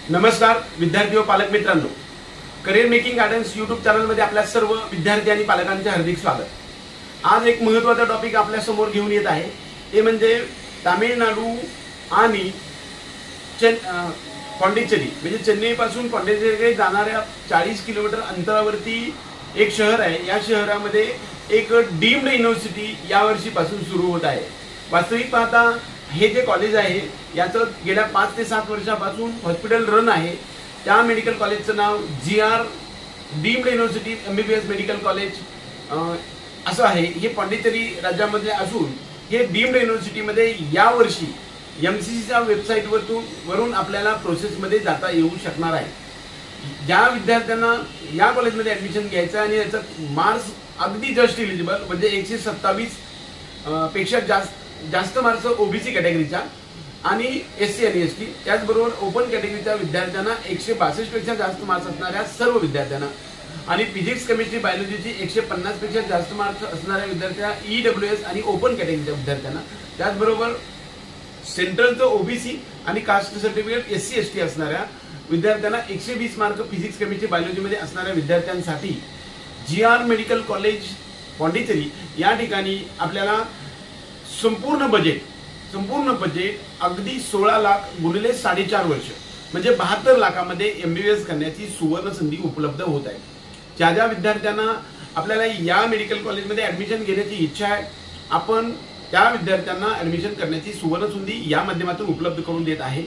नमस्कार विद्यार्थी व पालक मित्रांनो, करियर मेकिंग गार्डन्स यूट्यूब चॅनलमध्ये आपल्या सर्व विद्यार्थी आणि पालकांचे हार्दिक स्वागत। आज एक महत्त्वाचा टॉपिक आपल्या समोर घेऊन येत आहे, ते म्हणजे तामिळनाडू आणि पॉंडिचेरी म्हणजे चेन्नईपासून पॉंडिचेरीकडे जाणाऱ्या 40 किलोमीटर अंतरावरती एक शहर आहे। या शहरामध्ये एक डीम्ड युनिव्हर्सिटी यावर्षीपासून सुरू होत आहे। वास्तविक पाहता हे जे कॉलेज आहे याचं गेल्या 5 ते 7 वर्षापासून हॉस्पिटल रन आहे। त्या मेडिकल कॉलेजचं नाव GR deemed university MBBS medical college असं आहे। हे पॉंडिचेरी राज्यामध्ये असून हे डीम्ड युनिव्हर्सिटीमध्ये यावर्षी MCCच्या वेबसाईटवरून आपल्याला प्रोसेसमध्ये जाता येऊ शकणार आहे। ज्या विद्यार्थ्यांना या कॉलेजमध्ये ॲडमिशन घ्यायचं आणि याचं मार्क्स अगदी जस्ट एलिजिबल म्हणजे 127 पेक्षा जास्त मार्क्स OBC कॅटेगरीच्या आणि SC आणि ST त्याचबरोबर ओपन कॅटेगरीच्या विद्यार्थ्यांना 162 पेक्षा जास्त मार्क्स असणाऱ्या सर्व विद्यार्थ्यांना आणि फिजिक्स केमिस्ट्री बायोलॉजीची 150 पेक्षा जास्त मार्क्स असणाऱ्या विद्यार्थ्यांना EWS आणि ओपन कॅटेगरीच्या विद्यार्थ्यांना त्याचबरोबर सेंट्रलचं OBC आणि कास्ट सर्टिफिकेट SC ST असणाऱ्या विद्यार्थ्यांना 120 मार्क फिजिक्स केमिस्ट्री बायोलॉजीमध्ये असणाऱ्या विद्यार्थ्यांसाठी GR मेडिकल कॉलेज पॉंडिचेरी या ठिकाणी आपल्याला संपूर्ण बजेट अगदी 16 लाख गुणिले 4.5 वर्ष म्हणजे 72 लाखामध्ये MBBS करण्याची सुवर्ण संधी उपलब्ध होत आहे। ज्या ज्या विद्यार्थ्यांना आपल्याला या मेडिकल कॉलेजमध्ये ॲडमिशन घेण्याची इच्छा आहे, आपण त्या विद्यार्थ्यांना ॲडमिशन करण्याची सुवर्ण संधी या माध्यमातून उपलब्ध करून देत आहे।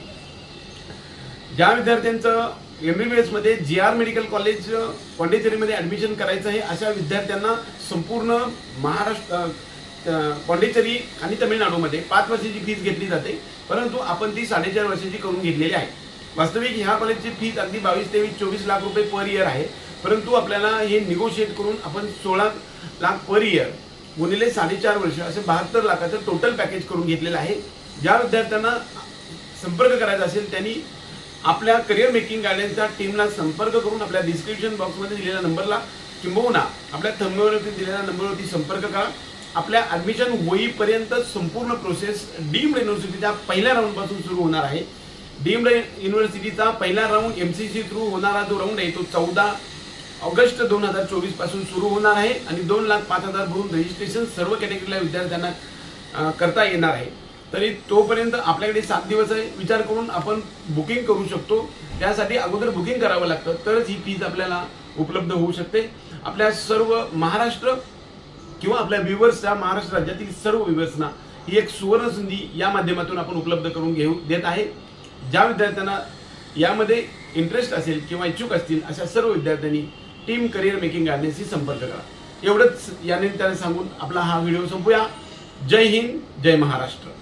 ज्या विद्यार्थ्यांचं MBBS मध्ये GR मेडिकल कॉलेज पॉंडिचेरीमध्ये ॲडमिशन करायचं आहे अशा विद्यार्थ्यांना संपूर्ण महाराष्ट्र पॉंडिचेरी आणि तमिळनाडूमध्ये 5 वर्षाची फीस घेतली जाते, परंतु आपण ती 4.5 वर्षाची करून घेतलेली आहे। वास्तविक ह्या कॉलेजची फीस अगदी 22, 23, 24 लाख रुपये पर इयर आहे, परंतु आपल्याला हे निगोशिएट करून आपण 16 लाख पर इयर गुणिले 4.5 वर्ष असे 72 लाखाचं टोटल पॅकेज करून घेतलेलं आहे। ज्या विद्यार्थ्यांना संपर्क करायचा असेल त्यांनी आपल्या करियर मेकिंग गार्डनच्या टीमला संपर्क करून आपल्या डिस्क्रिप्शन बॉक्समध्ये दिलेल्या नंबरला किंबहुना आपल्या थंबनेलवरती दिलेल्या नंबरवरती संपर्क करा। आपल्या ॲडमिशन होईपर्यंत संपूर्ण प्रोसेस डीम्ड युनिव्हर्सिटीच्या पहिल्या राऊंडपासून सुरू होणार आहे। डीम्ड युनिव्हर्सिटीचा पहिला राऊंड MCC थ्रू होणारा जो राऊंड आहे तो 14 ऑगस्ट 2024 पासून सुरू होणार आहे आणि 2,05,000 भरून रजिस्ट्रेशन सर्व कॅटेगरीला विद्यार्थ्यांना करता येणार आहे। तरी तोपर्यंत आपल्याकडे 7 दिवस आहे, विचार करून आपण बुकिंग करू शकतो। त्यासाठी अगोदर बुकिंग करावं लागतं तरच ही फीज आपल्याला उपलब्ध होऊ शकते। आपल्या सर्व महाराष्ट्र किंवा आपल्या व्ह्यूअर्सच्या महाराष्ट्र राज्यातील सर्व व्ह्यूअर्सना ही एक सुवर्ण संधी या माध्यमातून आपण उपलब्ध करून देत आहे। ज्या विद्यार्थ्यांना यामध्ये इंटरेस्ट असेल किंवा इच्छुक असतील अशा सर्व विद्यार्थ्यांनी टीम करियर मेकिंग गार्डनशी संपर्क करा। एवढंच या निमित्ताने सांगून आपला हा व्हिडिओ संपूया। जय हिंद, जय महाराष्ट्र।